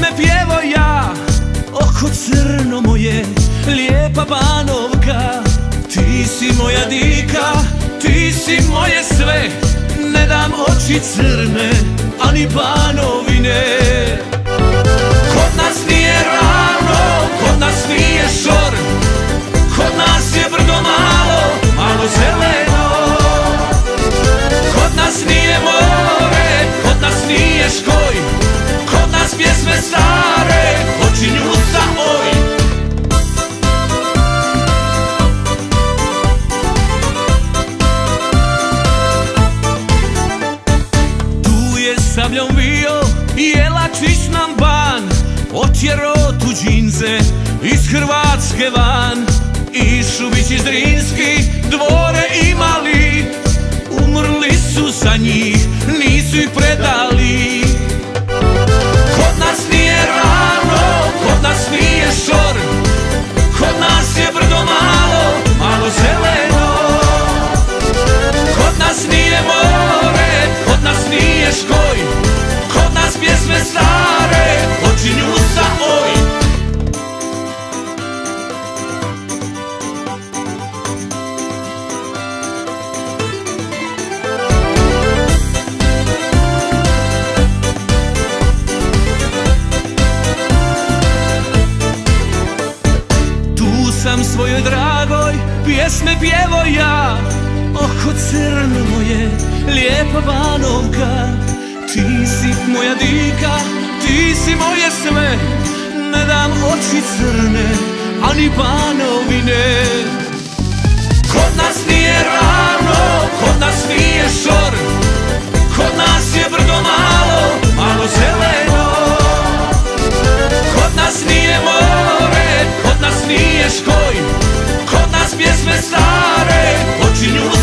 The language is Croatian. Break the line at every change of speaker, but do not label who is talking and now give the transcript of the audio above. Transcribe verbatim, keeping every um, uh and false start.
pjesme pjevo ja. Oko crno moje, lijepa Banovka. Ti si moja dika, ti si moje sve. Ne dam oči crne, ani Banovine. Kod nas nije ravno, kod nas nije šor. Kod nas je brdo malo, malo zeleno. Kod nas nije more, kod nas nije škoj. Kod nas pjesme stare počinju sa oj. Tu je sabljom vio i Jelačić nam ban. Otjero tuđince iz Hrvatske van. I Šubić iz Drinski dvore imali. Umrli su za njih, nisu ih predali. Kod nas nije ravno, kod nas nije šor. Kod nas je brdo malo, malo zeleno. Kod nas nije more, kod nas nije škoj. Kod nas pjesme stare počinju sa oj. Sam svojoj dragoj pjesme pjevo ja. Oko crno moje, lijepa Banovka. Ti si moja dika, ti si moje sve. Ne dam oči crne, ani Banovine. Kod nas nije ravno, kod nas nije šor. Kod nas je brdo malo, malo zeleno. Kod nas nije more, kod nas nije škoj. Kod nas pjesme stare počinju